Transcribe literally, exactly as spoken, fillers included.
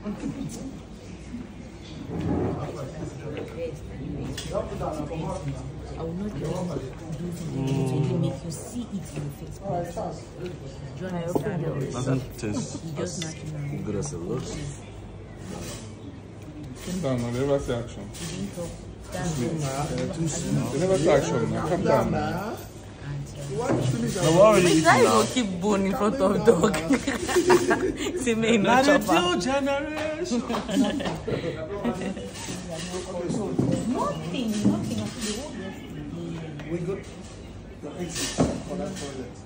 I will not let you do something that will really make you see it in your face. Do you understand? Doesn't taste It does not, you know. good as it looks. Come down now, they never say action. You didn't talk. That's They never say action now. Come down now. No, we're already eating Why now. you keep bone in front of dog? See me no chopper. New generation. Nothing, nothing. We got the exit for that toilet.